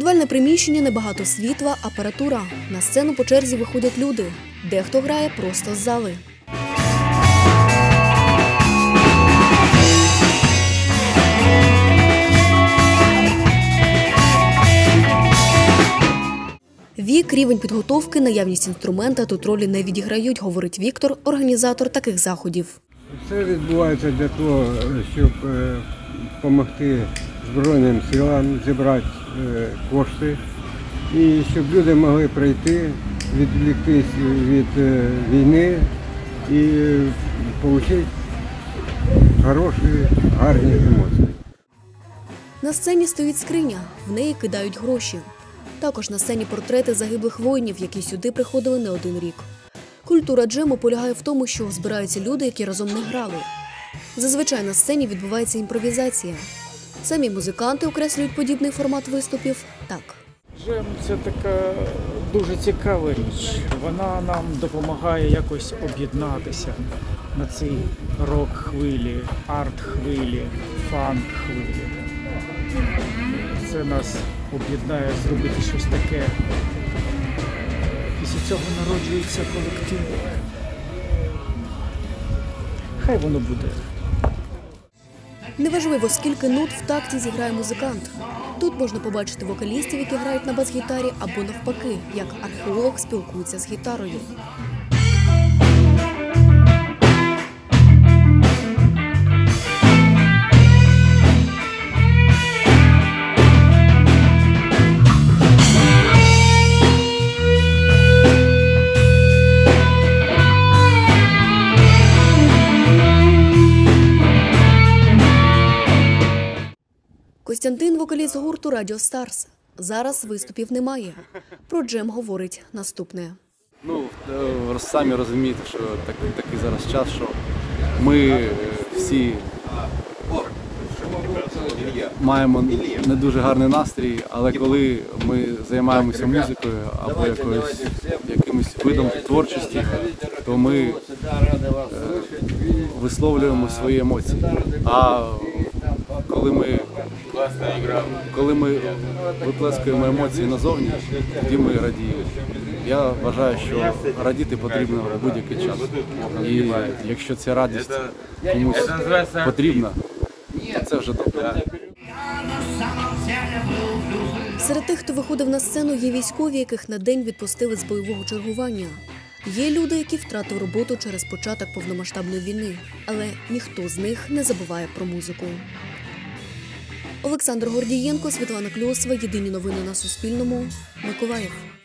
Підвальне приміщення, небагато світла, апаратура. На сцену по черзі виходять люди. Дехто грає просто з зали. Вік, рівень підготовки, наявність інструмента тут ролі не відіграють, говорить Віктор, організатор таких заходів. Це відбувається для того, щоб допомогти Збройним силам зібрати кошти і щоб люди могли прийти, відволіктись від війни і отримати хороші, гарні емоції. На сцені стоїть скриня, в неї кидають гроші. Також на сцені портрети загиблих воїнів, які сюди приходили не один рік. Культура джему полягає в тому, що збираються люди, які разом не грали. Зазвичай на сцені відбувається імпровізація. Самі музиканти окреслюють подібний формат виступів так. Джем – це така дуже цікава річ. Вона нам допомагає якось об'єднатися на цій рок-хвилі, арт-хвилі, фанк-хвилі. Це нас об'єднає зробити щось таке. Після цього народжується колектив. Хай воно буде. Неважливо, скільки нот в такті зіграє музикант. Тут можна побачити вокалістів, які грають на бас-гітарі, або навпаки, як археолог спілкується з гітарою. Костянтин – вокаліст гурту «Радіо Старс». Зараз виступів немає. Про джем говорить наступне. Самі розумієте, що такий зараз час, що ми всі маємо не дуже гарний настрій, але коли ми займаємося музикою або якимось видом творчості, то ми висловлюємо свої емоції. А коли ми виплескуємо емоції назовні, тоді ми радіємо. Я вважаю, що радіти потрібно в будь-який час. І якщо ця радість комусь потрібна, то це вже добре. Серед тих, хто виходив на сцену, є військові, яких на день відпустили з бойового чергування. Є люди, які втратили роботу через початок повномасштабної війни. Але ніхто з них не забуває про музику. Олександр Гордієнко, Світлана Кльосова. Єдині новини на Суспільному. Миколаїв.